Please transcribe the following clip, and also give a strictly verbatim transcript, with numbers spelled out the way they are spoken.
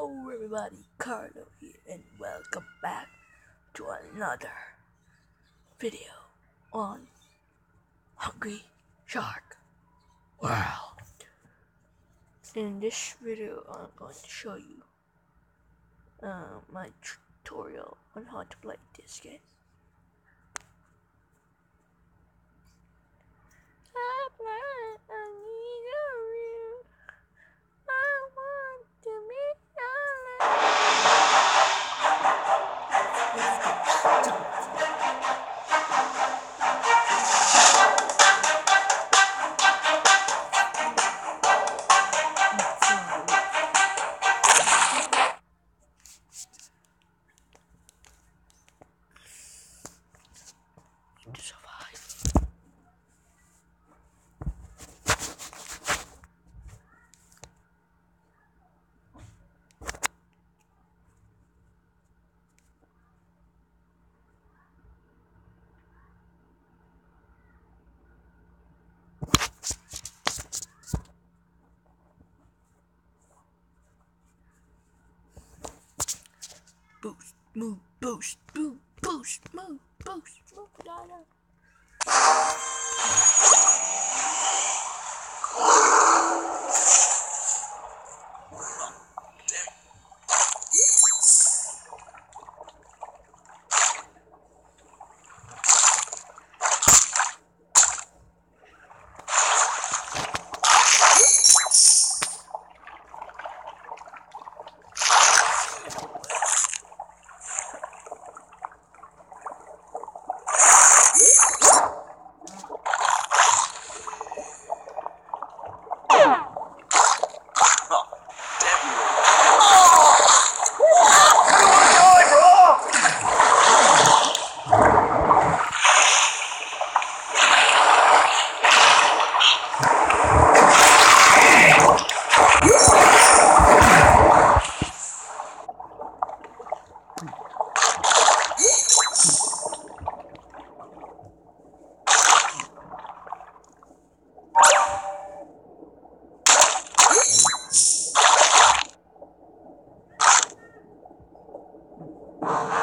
Hello everybody, Carlo here, and welcome back to another video on Hungry Shark World. In this video, I'm going to show you uh, my tutorial on how to play this game. To survive. Boost, move, boost, move, boost, move, boost, move, da, da. Oh.